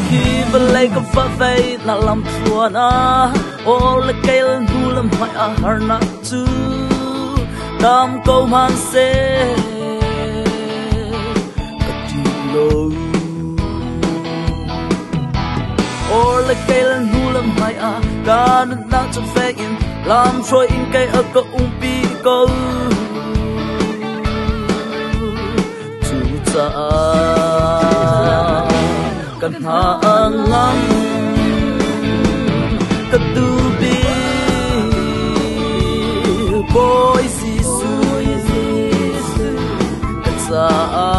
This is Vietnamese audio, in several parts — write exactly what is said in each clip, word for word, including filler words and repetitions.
khi vẫn lấy cái phát vây là làm thua na ô là cây lên thu làm hoài à har na chu đam câu man se lâu ô là cây lên thu làm hoài à cả nước đang cho phê in làm trôi in cây ở cái ung pi câu chú cha cần hạ ngang cần tu bi boy Jesuh cần sa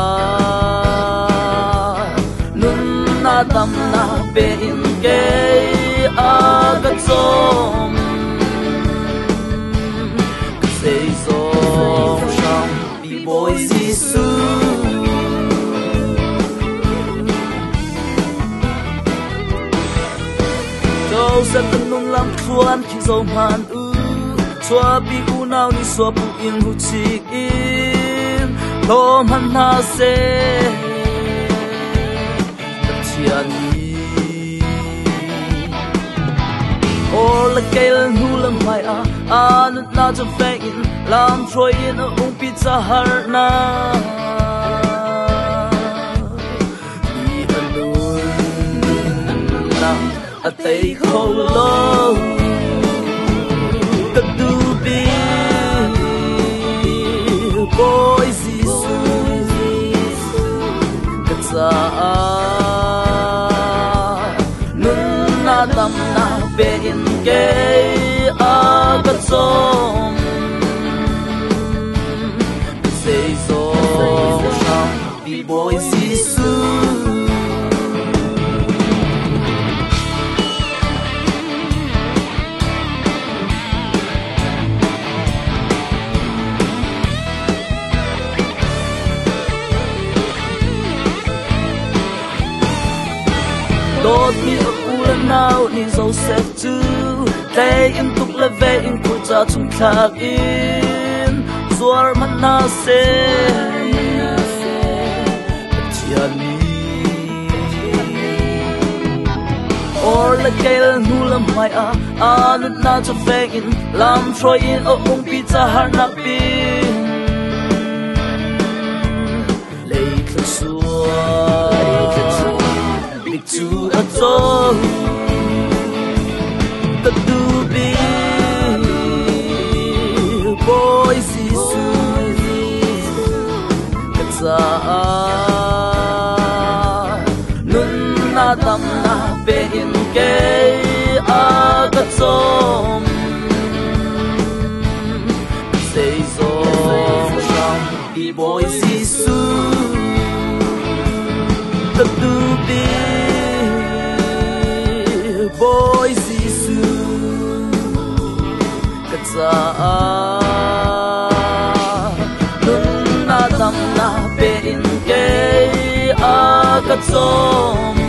nun na tam na be in ke a cần som cần say som sham bi boy Jesuh sẽ tân nung làm thuan khi dầu màn ư xóa bi u nào ni xóa bu in hu chi in lo man ha se chia ni ô là cây lên hu làm mai à à nút na cho phê in làm trôi in ở ung pizza har na a tay khâu lâu cần tu bi boy Jesuh cần sa nun na tam na be in ke a cần som say so sham bi boy Jesuh đốt mi ở u lần nào ni dấu xếp chứ tay in tục là về in của cha chúng ta in zuar man na se chia ni or là cây lên nu làm mai à à nút na cho về in làm trôi in ở ung pizza har na pin lấy thật xua to a soul the to be boy Jesuh katsa nun na tam na be in ke a katsom say so sham be boy Jesuh the to be boy Jesuh katsa nun na tam na be in ke a katsom